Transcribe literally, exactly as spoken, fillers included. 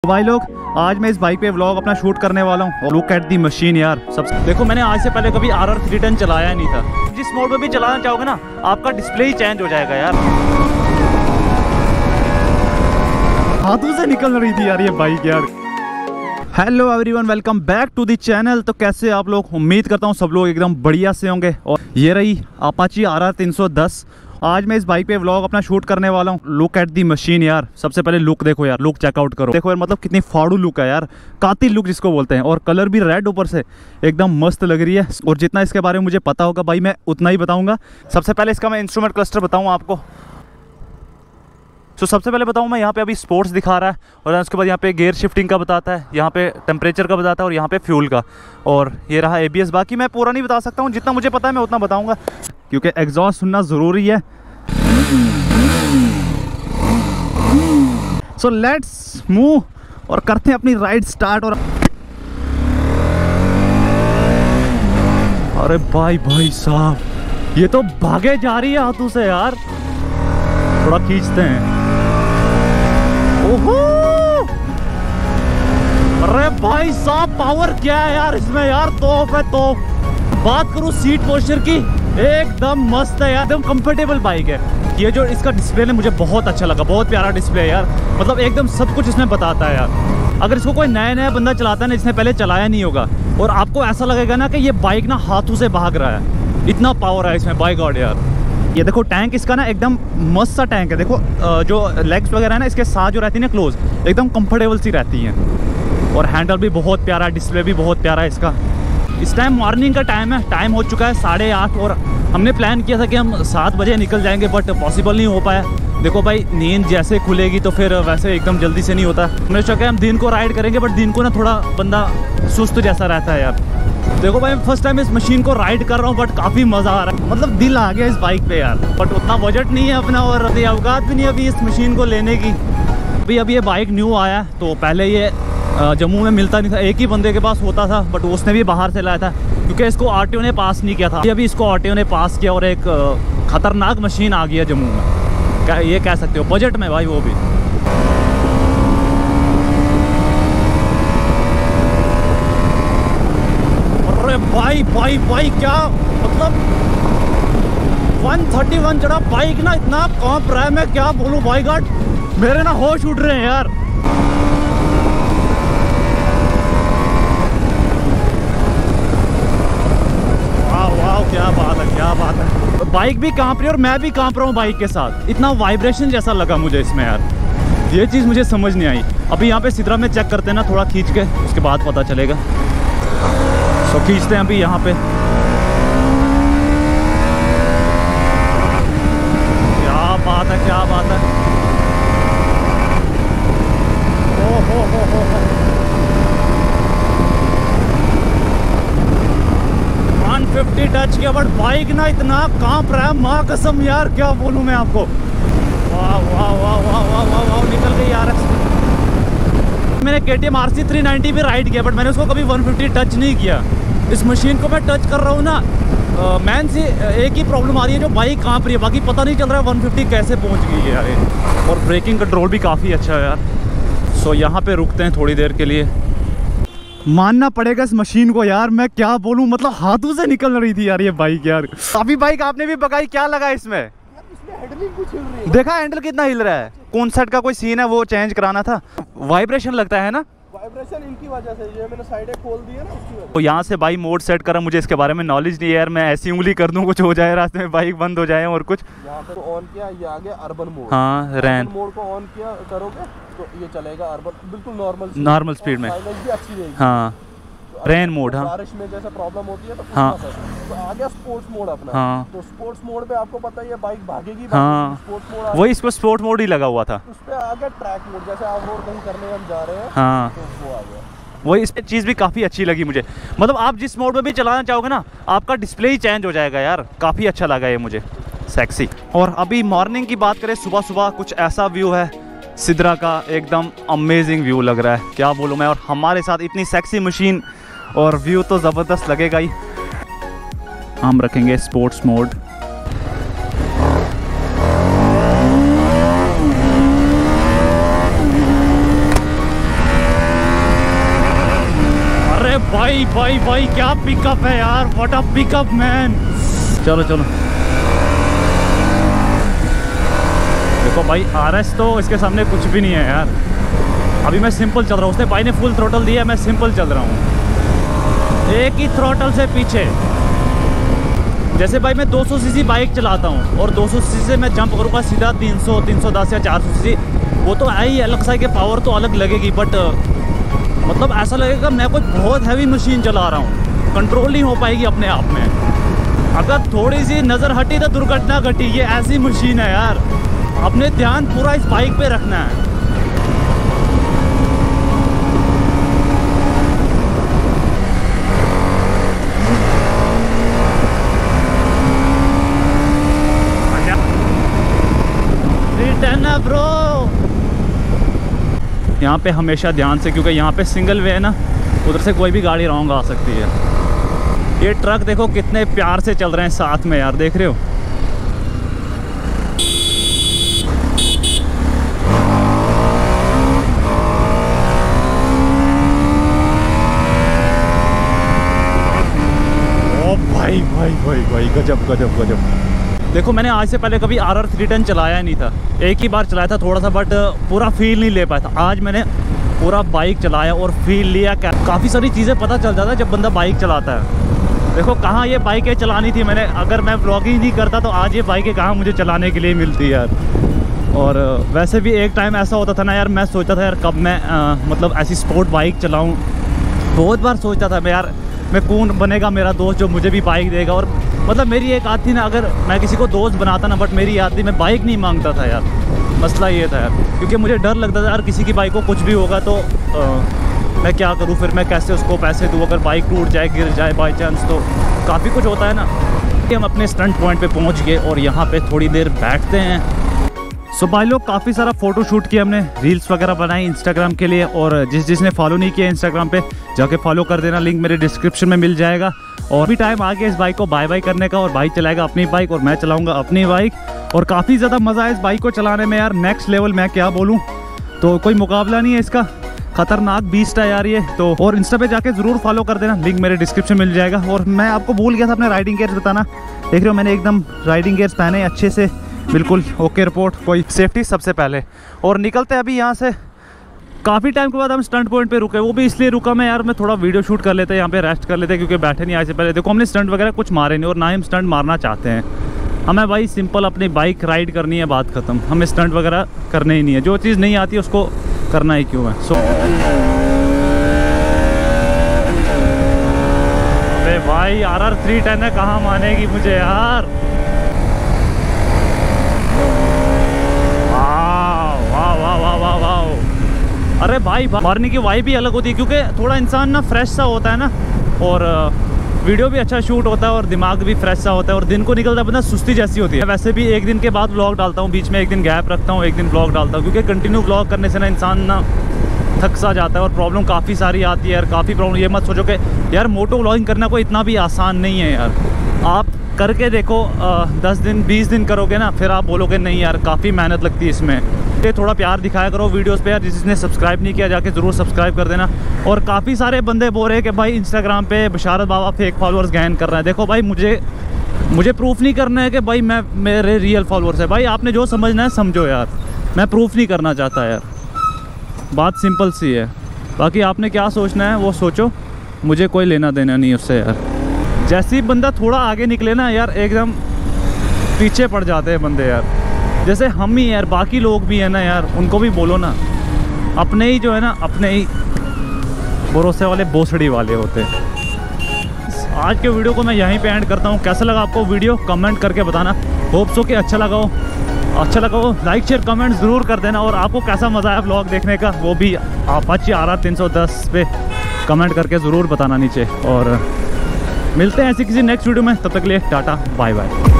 तो भाई लोग, आज मैं इस बाइक पे व्लॉग अपना शूट करने वाला हूँ। लुक एट दी मशीन यार। सब देखो, मैंने आज से पहले कभी आर आर थ्री टेन चलाया नहीं था। जिस मोड में भी चलाना चाहोगे ना, आपका डिस्प्ले ही चेंज हो जाएगा यार। हाथों से निकल रही थी यार ये बाइक यार। Hello everyone, welcome back to the channel. तो कैसे आप लोग? उम्मीद करता हूँ सब लोग एकदम बढ़िया से होंगे। और ये रही अपाची आर आर तीन सौ दस। आज मैं इस बाइक पे व्लॉग अपना शूट करने वाला हूँ। लुक एट दी मशीन यार। सबसे पहले लुक देखो यार, लुक चेकआउट करो। देखो यार, मतलब कितनी फाड़ू लुक है यार, कातिल लुक जिसको बोलते हैं। और कलर भी रेड ऊपर से, एकदम मस्त लग रही है। और जितना इसके बारे में मुझे पता होगा भाई, मैं उतना ही बताऊंगा। सबसे पहले इसका मैं इंस्ट्रूमेंट क्लस्टर बताऊँ आपको। तो सबसे पहले बताऊँ मैं, यहाँ पे अभी स्पोर्ट्स दिखा रहा है, और उसके बाद यहाँ पे गियर शिफ्टिंग का बताता है, यहाँ पे टेम्परेचर का बताता है, और यहाँ पे फ्यूल का। और ये रहा एबीएस। बाकी मैं पूरा नहीं बता सकता हूँ, जितना मुझे पता है मैं उतना बताऊँगा, क्योंकि एग्जॉस्ट सुनना ज़रूरी है। सो लेट्स मूव और करते हैं अपनी राइड स्टार्ट। और अरे भाई भाई साहब, ये तो भागे जा रही है हाथों से यार। थोड़ा खींचते हैं। ओहो, अरे भाई साहब, पावर क्या है यार इसमें यार। तोप है तोप। बात करूं सीट पोस्चर की, एकदम मस्त है यार, एकदम कंफर्टेबल बाइक है। ये जो इसका डिस्प्ले है मुझे बहुत अच्छा लगा, बहुत प्यारा डिस्प्ले है यार। मतलब एकदम सब कुछ इसमें बताता है यार। अगर इसको कोई नया नया बंदा चलाता है ना, जिसने पहले चलाया नहीं होगा, और आपको ऐसा लगेगा ना कि ये बाइक ना हाथों से भाग रहा है, इतना पावर है इसमें। बाय गॉड यार, ये देखो टैंक इसका ना एकदम मस्त सा टैंक है। देखो जो लेग्स वगैरह है ना इसके साथ जो रहती है ना क्लोज, एकदम कंफर्टेबल सी रहती हैं। और हैंडल भी बहुत प्यारा, डिस्प्ले भी बहुत प्यारा है इसका। इस टाइम मॉर्निंग का टाइम है, टाइम हो चुका है साढ़े आठ। और हमने प्लान किया था कि हम सात बजे निकल जाएंगे, बट पॉसिबल नहीं हो पाया। देखो भाई, नींद जैसे खुलेगी तो फिर वैसे एकदम जल्दी से नहीं होता। हमने सोचा कि हम दिन को राइड करेंगे, बट दिन को ना थोड़ा बंदा सुस्त जैसा रहता है यार। देखो भाई, फर्स्ट टाइम इस मशीन को राइड कर रहा हूँ, बट काफ़ी मज़ा आ रहा है। मतलब दिल आ गया इस बाइक पे यार। बट उतना बजट नहीं है अपना, और अवकात भी नहीं अभी इस मशीन को लेने की। अभी अभी ये बाइक न्यू आया, तो पहले ये जम्मू में मिलता नहीं था, एक ही बंदे के पास होता था, बट उसने भी बाहर से लाया था, क्योंकि इसको आरटीओ ने पास नहीं किया था। अभी इसको आरटीओ ने पास किया, और एक खतरनाक मशीन आ गई है जम्मू में, क्या ये कह सकते हो, बजट में भाई वो भी। अरे भाई भाई भाई, क्या मतलब एक सौ इकतीस चढ़ा बाइक ना, इतना कांप रहा है, मैं क्या बोलूं भाई गॉड, मेरे ना होश उड़ रहे हैं यार। क्या बात है, क्या बात है। बाइक भी कांप रही है और मैं भी कांप रहा हूँ बाइक के साथ। इतना वाइब्रेशन जैसा लगा मुझे इसमें यार, ये चीज़ मुझे समझ नहीं आई। अभी यहाँ पे सिद्रा में चेक करते हैं ना, थोड़ा खींच के, उसके बाद पता चलेगा। तो खींचते हैं अभी यहाँ पे। क्या बात है, क्या बात है। ओ हो हो हो हो। एक सौ पचास टच किया, बट बाइक ना इतना कांप रहा है, माँ कसम यार, क्या बोलूं मैं आपको। वाह वाह वाह वाह वाह वाह वाह, निकल गई यार। मैंने K T M R C three ninety भी राइड किया, बट मैंने उसको कभी एक सौ पचास टच नहीं किया। इस मशीन को मैं टच कर रहा हूँ ना, मैन से एक ही प्रॉब्लम आ रही है, जो बाइक कांप रही है, बाकी पता नहीं चल रहा है एक सौ पचास कैसे पहुँच गई है यार। और ब्रेकिंग कंट्रोल भी काफ़ी अच्छा है यार। सो यहाँ पे रुकते हैं थोड़ी देर के लिए। मानना पड़ेगा इस मशीन को यार, मैं क्या बोलूं, मतलब हाथों से निकल रही थी यार ये बाइक यार। अभी बाइक आपने भी बगाई, क्या लगा इसमें? इसमें हैंडलिंग कुछ हिल रही है। देखा हैंडल कितना हिल रहा है। कौन सेट का कोई सीन है, वो चेंज कराना था। वाइब्रेशन लगता है ना, वाइब्रेशन इनकी वजह से, ये मैंने साइडें खोल दी है ना, उसकी वजह। तो यहाँ से भाई मोड सेट करा, मुझे इसके बारे में नॉलेज नहीं है यार। मैं ऐसी उंगली कर दूं, कुछ हो जाए रास्ते में, बाइक बंद हो जाए और कुछ। यहाँ पे ऑन किया, ये आ गया अर्बन मोड। हाँ, रैन मोड को ऑन किया करोगे तो ये चलेगा अर्बन, बिल्कुल नॉर्मल नॉर्मल स्पीड में। भी अच्छी रहेगी। हाँ, रेन मोड। हाँ, बारिश में जैसे प्रॉब्लम होती है तो हाँ, तो आ गया स्पोर्ट्स मोड अपना। हाँ, तो स्पोर्ट्स मोड पे आपको पता ही है बाइक भागेगी। हाँ, स्पोर्ट्स मोड वही इसको स्पोर्ट मोड ही लगा हुआ था। उस पे आ गया ट्रैक मोड, जैसे आप रोड कहीं करने हम जा रहे हैं। हाँ, तो वो आ गया। वही इस चीज़ भी काफ़ी अच्छी लगी मुझे। मतलब आप जिस मोड में भी चलाना चाहोगे ना, आपका डिस्प्ले ही चेंज हो जाएगा यार। काफ़ी अच्छा लगा ये मुझे, सेक्सी। और अभी मॉर्निंग की बात करें, सुबह सुबह कुछ ऐसा व्यू है सिद्रा का, एकदम अमेजिंग व्यू लग रहा है, क्या बोलूँ मैं। और हमारे साथ इतनी सेक्सी मशीन और व्यू तो ज़बरदस्त लगेगा ही। हम रखेंगे स्पोर्ट्स मोड। भाई भाई भाई क्या पिकअप है यार, व्हाट अ पिकअप मैन। चलो चलो देखो भाई, आरएस तो इसके सामने कुछ भी नहीं है यार। अभी मैं सिंपल चल रहा हूँ, उसने भाई ने फुल थ्रोटल दिया, मैं सिंपल चल रहा हूँ एक ही थ्रोटल से पीछे। जैसे भाई मैं दो सौ सीसी बाइक चलाता हूँ और दो सौ सीसी से मैं जंप करूँगा सीधा तीन सौ, तीन सौ दस या चार सौ सीसी, वो तो है ही अलग सा, के पावर तो अलग लगेगी, बट मतलब ऐसा लगेगा मैं कोई बहुत हैवी मशीन चला रहा हूँ, कंट्रोल नहीं हो पाएगी अपने आप में। अगर थोड़ी सी नज़र हटी तो दुर्घटना घटी, ये ऐसी मशीन है यार। अपने ध्यान पूरा इस बाइक पे रखना है। ब्रो यहाँ पे हमेशा ध्यान से, क्योंकि यहाँ पे सिंगल वे है ना, उधर से कोई भी गाड़ी रॉन्ग आ सकती है। ये ट्रक देखो कितने प्यार से चल रहे हैं साथ में यार, देख रहे हो। ओ भाई भाई भाई भाई गजब गजब गजब। देखो मैंने आज से पहले कभी आर आर थ्री टेन चलाया नहीं था, एक ही बार चलाया था थोड़ा सा, बट पूरा फील नहीं ले पाया था। आज मैंने पूरा बाइक चलाया और फील लिया। काफ़ी सारी चीज़ें पता चल जाता है जब बंदा बाइक चलाता है। देखो कहाँ ये बाइकें चलानी थी मैंने, अगर मैं व्लॉगिंग नहीं करता तो आज ये बाइकें कहाँ मुझे चलाने के लिए मिलती यार। और वैसे भी एक टाइम ऐसा होता था ना यार, मैं सोचता था यार कब मैं आ, मतलब ऐसी स्पोर्ट बाइक चलाऊँ। बहुत बार सोचता था मैं यार, मैं कौन बनेगा मेरा दोस्त जो मुझे भी बाइक देगा। और मतलब मेरी एक आदत थी ना, अगर मैं किसी को दोस्त बनाता ना, बट मेरी आदत थी मैं बाइक नहीं मांगता था यार। मसला ये था यार, क्योंकि मुझे डर लगता था यार किसी की बाइक को कुछ भी होगा तो आ, मैं क्या करूँ, फिर मैं कैसे उसको पैसे दूँ, अगर बाइक टूट जाए गिर जाए बाई चांस, तो काफ़ी कुछ होता है ना। हम अपने स्टंट पॉइंट पे पहुँच गए और यहाँ पे थोड़ी देर बैठते हैं। सो भाई लोग काफ़ी सारा फ़ोटो शूट किया हमने, रील्स वगैरह बनाई इंस्टाग्राम के लिए। और जिस जिसने फॉलो नहीं किया इंस्टाग्राम पे जाके फॉलो कर देना, लिंक मेरे डिस्क्रिप्शन में मिल जाएगा। और भी टाइम आ गया इस बाइक को बाय बाय करने का, और भाई चलाएगा अपनी बाइक और मैं चलाऊंगा अपनी बाइक। और काफ़ी ज़्यादा मज़ा है इस बाइक को चलाने में यार, नेक्स्ट लेवल, मैं क्या बोलूँ। तो कोई मुकाबला नहीं है इसका, खतरनाक बीस्ट है यार ये तो। और इंस्टा पे जाके ज़रूर फॉलो कर देना, लिंक मेरे डिस्क्रिप्शन मिल जाएगा। और मैं आपको भूल गया था अपने राइडिंग गियर्स बताना, देख रहे हो मैंने एकदम राइडिंग गियर्स पहने अच्छे से, बिल्कुल ओके रिपोर्ट, कोई सेफ्टी सबसे पहले। और निकलते हैं अभी यहाँ से। काफ़ी टाइम के बाद हम स्टंट पॉइंट पे रुके, वो भी इसलिए रुका मैं यार, मैं थोड़ा वीडियो शूट कर लेते हैं, यहाँ पे रेस्ट कर लेते हैं, क्योंकि बैठे नहीं आए से पहले। देखो हमने स्टंट वगैरह कुछ मारे नहीं और ना ही हम स्टंट मारना चाहते हैं। हमें भाई सिंपल अपनी बाइक राइड करनी है, बात ख़त्म। हमें स्टंट वगैरह करने ही नहीं है, जो चीज़ नहीं आती है उसको करना ही क्यों है। सो अरे भाई आर आर थ्री टेन है, कहाँ मानेगी मुझे यार। वाह वाह वाह वाह वाह। अरे भाई मारने की वाइब भी अलग होती है, क्योंकि थोड़ा इंसान ना फ्रेश सा होता है ना, और वीडियो भी अच्छा शूट होता है और दिमाग भी फ्रेश सा होता है। और दिन को निकलता बंदा सुस्ती जैसी होती है। वैसे भी एक दिन के बाद व्लॉग डालता हूँ, बीच में एक दिन गैप रखता हूँ, एक दिन व्लॉग डालता हूँ, क्योंकि कंटिन्यू व्लॉग करने से ना इंसान ना थक सा जाता है और प्रॉब्लम काफ़ी सारी आती है यार, काफ़ी प्रॉब्लम। ये मत सोचो कि यार मोटो व्लॉगिंग करना कोई इतना भी आसान नहीं है यार। आप करके देखो, आ, दस दिन बीस दिन करोगे ना, फिर आप बोलोगे नहीं यार काफ़ी मेहनत लगती है इसमें। ये थोड़ा प्यार दिखाया करो वीडियोस पे यार, जिसने सब्सक्राइब नहीं किया जाके ज़रूर सब्सक्राइब कर देना। और काफ़ी सारे बंदे बोल रहे हैं कि भाई इंस्टाग्राम पे Basharat Baba fake followers gain कर रहा है। देखो भाई मुझे मुझे प्रूफ नहीं करना है कि भाई मैं मेरे रियल फॉलोअर्स है। भाई आपने जो समझना है समझो यार, मैं प्रूफ नहीं करना चाहता यार, बात सिंपल सी है। बाकी आपने क्या सोचना है वो सोचो, मुझे कोई लेना देना नहीं उससे यार। जैसे ही बंदा थोड़ा आगे निकले ना यार, एकदम पीछे पड़ जाते हैं बंदे यार। जैसे हम ही यार, बाकी लोग भी हैं ना यार, उनको भी बोलो ना, अपने ही जो है ना, अपने ही भरोसे वाले भोसड़ी वाले होते हैं। आज के वीडियो को मैं यहीं पे एंड करता हूँ। कैसा लगा आपको वीडियो कमेंट करके बताना। होप सो कि अच्छा लगा हो, अच्छा लगा हो लाइक शेयर कमेंट ज़रूर कर देना। और आपको कैसा मज़ा आया व्लॉग देखने का वो भी अपाची आर आर तीन सौ दस पे कमेंट करके ज़रूर बताना नीचे। और मिलते हैं ऐसी किसी नेक्स्ट वीडियो में, तब तक के लिए टाटा बाय बाय।